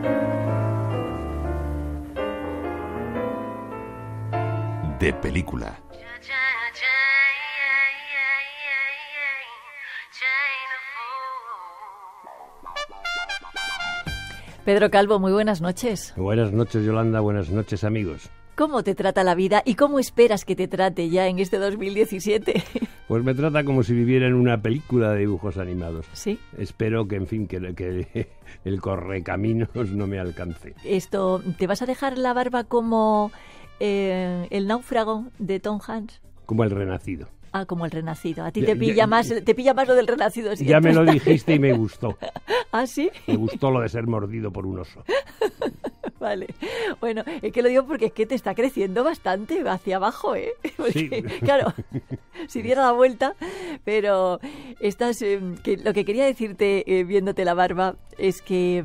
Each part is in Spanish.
De película. Pedro Calvo, muy buenas noches. Buenas noches, Yolanda, buenas noches, amigos. ¿Cómo te trata la vida y cómo esperas que te trate ya en este 2017? Pues me trata como si viviera en una película de dibujos animados. Sí. Espero que, en fin, que el correcaminos no me alcance. Esto, ¿te vas a dejar la barba como el náufrago de Tom Hanks? Como el renacido. Ah, como el renacido. A ti te pilla más lo del renacido. ¿Sí? Ya me lo dijiste y me gustó. ¿Ah, sí? Me gustó lo de ser mordido por un oso. Vale. Bueno, es que lo digo porque es que te está creciendo bastante hacia abajo, ¿eh? Porque, sí. Claro, si diera la vuelta, pero estás, que lo que quería decirte viéndote la barba es que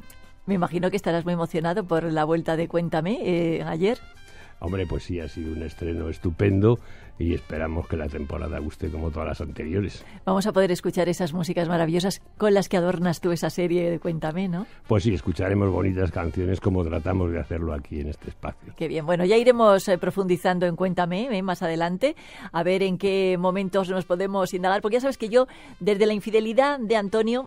me imagino que estarás muy emocionado por la vuelta de Cuéntame ayer. Hombre, pues sí, ha sido un estreno estupendo y esperamos que la temporada guste como todas las anteriores. Vamos a poder escuchar esas músicas maravillosas con las que adornas tú esa serie de Cuéntame, ¿no? Pues sí, escucharemos bonitas canciones como tratamos de hacerlo aquí en este espacio. Qué bien. Bueno, ya iremos profundizando en Cuéntame más adelante, a ver en qué momentos nos podemos indagar, porque ya sabes que yo, desde la infidelidad de Antonio,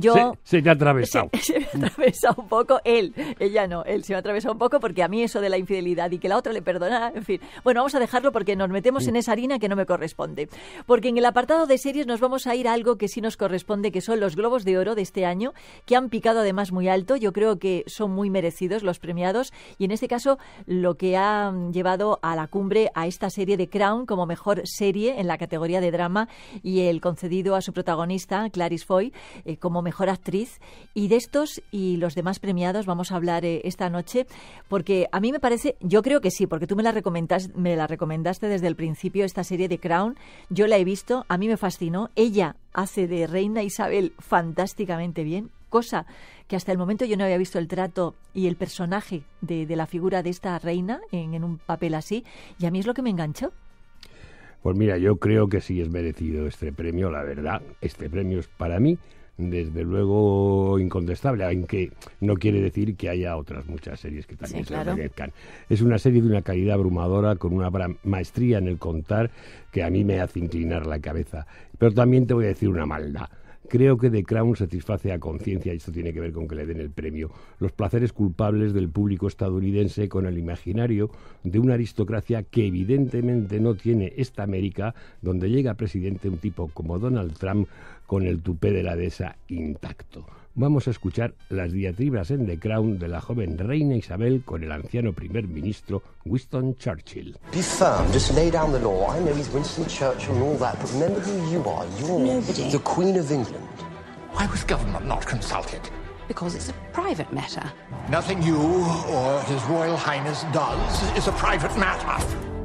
Se te ha atravesado. Se me ha atravesado un poco, ella no, él se me ha atravesado un poco porque a mí eso de la infidelidad y que la otra le perdonara, en fin. Bueno, vamos a dejarlo porque nos metemos en esa harina que no me corresponde. Porque en el apartado de series nos vamos a ir a algo que sí nos corresponde, que son los Globos de Oro de este año, que han picado además muy alto. Yo creo que son muy merecidos los premiados y en este caso lo que ha llevado a la cumbre a esta serie de Crown como mejor serie en la categoría de drama y el concedido a su protagonista, Clarice Foy, como mejor actriz. Y de estos y los demás premiados vamos a hablar esta noche, porque a mí me parece, yo creo que sí, porque tú me la recomendaste desde el principio, esta serie de Crown. Yo la he visto, a mí me fascinó. Ella hace de Reina Isabel fantásticamente bien, cosa que hasta el momento yo no había visto el trato y el personaje de la figura de esta reina en un papel así, y a mí es lo que me enganchó. Pues mira, yo creo que sí es merecido este premio, la verdad. Este premio es para mí, desde luego, incontestable, aunque no quiere decir que haya otras muchas series que también se lo merezcan. Es una serie de una calidad abrumadora, con una maestría en el contar que a mí me hace inclinar la cabeza. Pero también te voy a decir una maldad. Creo que The Crown satisface a conciencia, y esto tiene que ver con que le den el premio, los placeres culpables del público estadounidense con el imaginario de una aristocracia que evidentemente no tiene esta América, donde llega presidente un tipo como Donald Trump con el tupé de la dehesa intacto. Vamos a escuchar las diatribas en The Crown de la joven reina Isabel con el anciano primer ministro Winston Churchill. Be firm, just lay down the law. I know he's Winston Churchill and all that, but remember who you are. You're nobody. The Queen of England. Why was government not consulted? Because it's a private matter. Nothing you or His Royal Highness does is a private matter.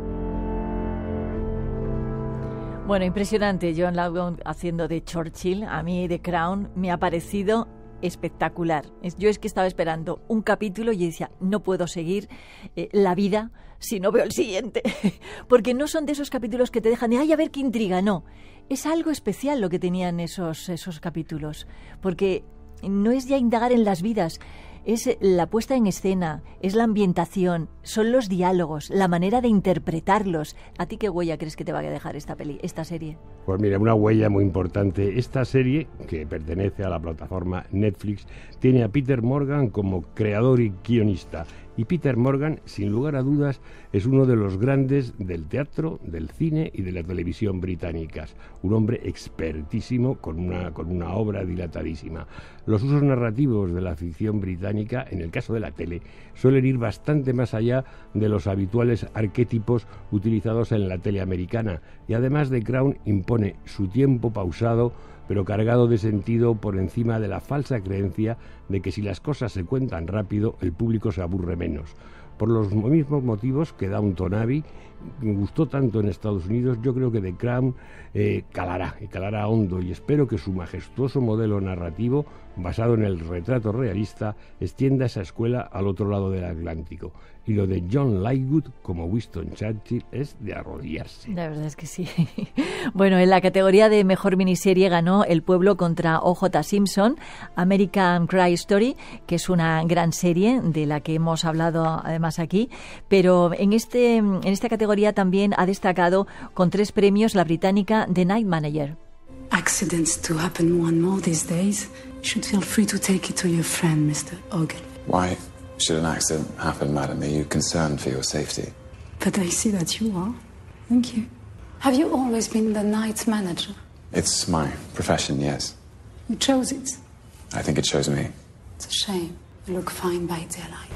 Bueno, impresionante, John Logan haciendo de Churchill. A mí The Crown me ha parecido espectacular. Yo es que estaba esperando un capítulo y decía, no puedo seguir la vida si no veo el siguiente. Porque no son de esos capítulos que te dejan de, ay, a ver qué intriga, no. Es algo especial lo que tenían esos capítulos. Porque no es ya indagar en las vidas, es la puesta en escena, es la ambientación, son los diálogos, la manera de interpretarlos. ¿A ti qué huella crees que te va a dejar esta serie? Pues mira, una huella muy importante. Esta serie, que pertenece a la plataforma Netflix, tiene a Peter Morgan como creador y guionista. Y Peter Morgan, sin lugar a dudas, es uno de los grandes del teatro, del cine y de la televisión británicas. Un hombre expertísimo con una obra dilatadísima. Los usos narrativos de la ficción británica, en el caso de la tele, suelen ir bastante más allá de los habituales arquetipos utilizados en la tele americana. Y además The Crown impone su tiempo pausado, pero cargado de sentido, por encima de la falsa creencia de que si las cosas se cuentan rápido, el público se aburre menos. Por los mismos motivos que Downton Abbey me gustó tanto en Estados Unidos, yo creo que The Crown calará hondo, y espero que su majestuoso modelo narrativo basado en el retrato realista, extienda esa escuela al otro lado del Atlántico. Y lo de John Lightwood como Winston Churchill es de arrodillarse. La verdad es que sí. Bueno, en la categoría de mejor miniserie ganó El pueblo contra O.J. Simpson, American Crime Story, que es una gran serie de la que hemos hablado además aquí, pero en esta categoría también ha destacado con 3 premios la británica The Night Manager. Accidents do happen one more these days. You should feel free to take it to your friend, Mr. Ogle. Why should an accident happen, madam? Are you concerned for your safety? But I see that you are. Thank you. Have you always been the night manager? It's my profession, yes. You chose it. I think it shows me. It's a shame. You look fine by daylight.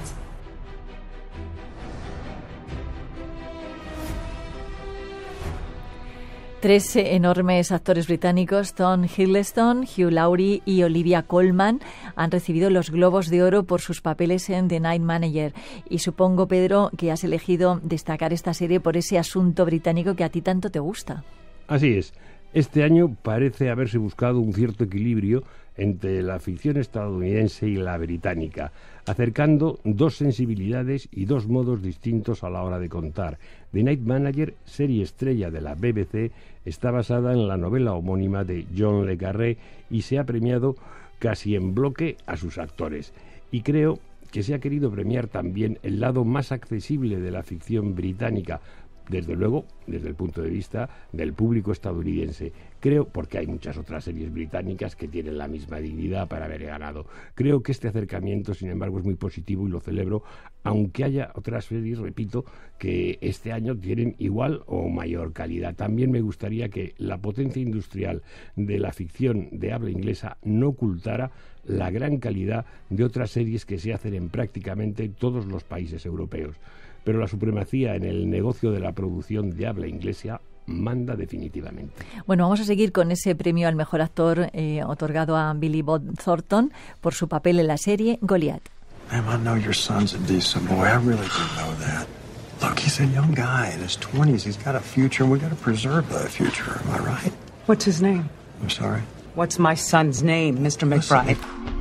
Tres enormes actores británicos, Tom Hiddleston, Hugh Laurie y Olivia Colman, han recibido los Globos de Oro por sus papeles en The Night Manager. Y supongo, Pedro, que has elegido destacar esta serie por ese asunto británico que a ti tanto te gusta. Así es. Este año parece haberse buscado un cierto equilibrio entre la ficción estadounidense y la británica, acercando 2 sensibilidades y 2 modos distintos a la hora de contar. The Night Manager, serie estrella de la BBC, está basada en la novela homónima de John le Carré y se ha premiado casi en bloque a sus actores. Y creo que se ha querido premiar también el lado más accesible de la ficción británica, desde luego, desde el punto de vista del público estadounidense. Creo, porque hay muchas otras series británicas que tienen la misma dignidad para haber ganado. Creo que este acercamiento, sin embargo, es muy positivo y lo celebro, aunque haya otras series, repito, que este año tienen igual o mayor calidad. También me gustaría que la potencia industrial de la ficción de habla inglesa no ocultara la gran calidad de otras series que se hacen en prácticamente todos los países europeos. Pero la supremacía en el negocio de la producción de habla inglesa manda definitivamente. Bueno, vamos a seguir con ese premio al mejor actor otorgado a Billy Bob Thornton por su papel en la serie Goliath. Ma'am, I know your son's a decent boy. I really do know that. Look, he's a young guy in his 20s. He's got a future, and we got to preserve that future. Am I right? What's his name? I'm sorry? What's my son's name, Mr. McBride?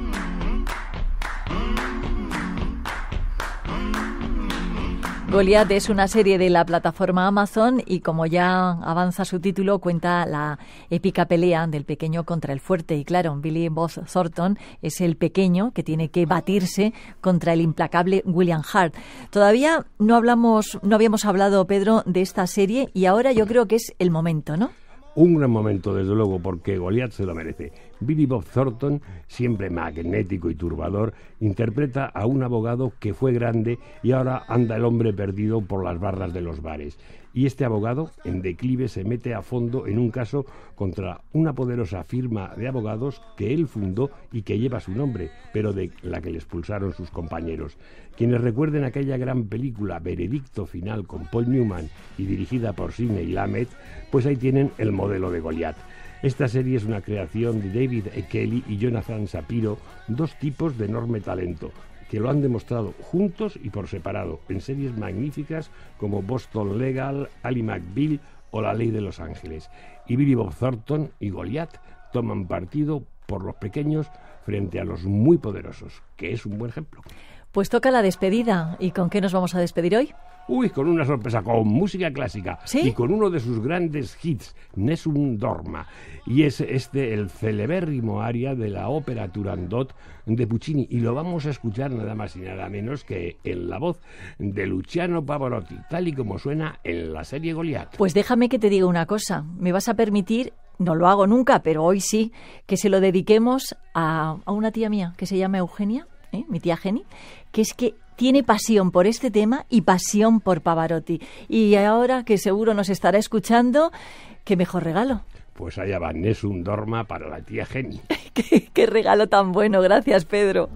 Goliath es una serie de la plataforma Amazon y, como ya avanza su título, cuenta la épica pelea del pequeño contra el fuerte. Y claro, Billy Bob Thornton es el pequeño que tiene que batirse contra el implacable William Hart. Todavía no habíamos hablado, Pedro, de esta serie y ahora yo creo que es el momento, ¿no? Un gran momento, desde luego, porque Goliath se lo merece. Billy Bob Thornton, siempre magnético y turbador, interpreta a un abogado que fue grande y ahora anda el hombre perdido por las barras de los bares. Y este abogado, en declive, se mete a fondo en un caso contra una poderosa firma de abogados que él fundó y que lleva su nombre, pero de la que le expulsaron sus compañeros. Quienes recuerden aquella gran película Veredicto Final con Paul Newman y dirigida por Sidney Lumet, pues ahí tienen el modelo de Goliath. Esta serie es una creación de David E. Kelly y Jonathan Shapiro, 2 tipos de enorme talento, que lo han demostrado juntos y por separado en series magníficas como Boston Legal, Ally McBeal o La Ley de Los Ángeles. Y Billy Bob Thornton y Goliath toman partido por los pequeños frente a los muy poderosos, que es un buen ejemplo. Pues toca la despedida. ¿Y con qué nos vamos a despedir hoy? Uy, con una sorpresa, con música clásica. ¿Sí? Y con uno de sus grandes hits, Nessun Dorma. Y es el celebérrimo aria de la ópera Turandot de Puccini. Y lo vamos a escuchar nada más y nada menos que en la voz de Luciano Pavarotti, tal y como suena en la serie Goliath. Pues déjame que te diga una cosa. Me vas a permitir, no lo hago nunca, pero hoy sí, que se lo dediquemos a una tía mía que se llama Eugenia, mi tía Geni, que es que tiene pasión por este tema y pasión por Pavarotti. Y ahora que seguro nos estará escuchando, ¿qué mejor regalo? Pues allá va Nessun Dorma para la tía Geni. ¿Qué regalo tan bueno, gracias, Pedro.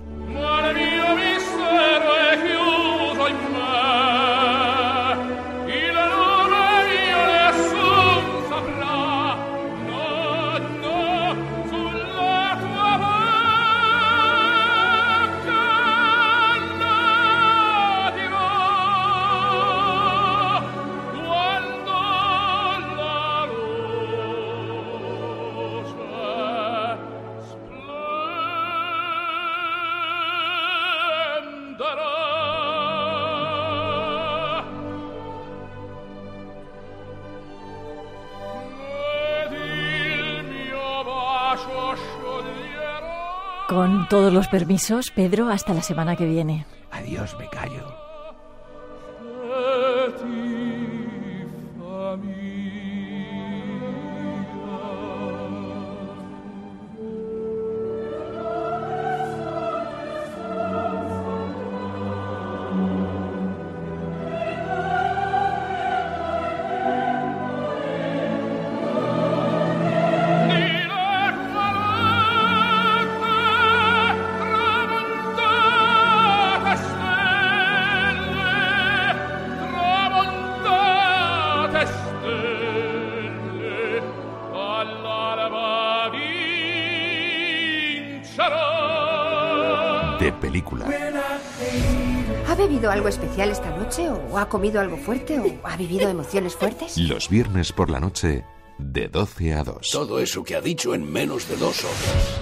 Con todos los permisos, Pedro, hasta la semana que viene. Adiós, becario. De película. ¿Ha bebido algo especial esta noche? ¿O ha comido algo fuerte? ¿O ha vivido emociones fuertes? Los viernes por la noche, de 12 a 2. Todo eso que ha dicho en menos de 2 horas.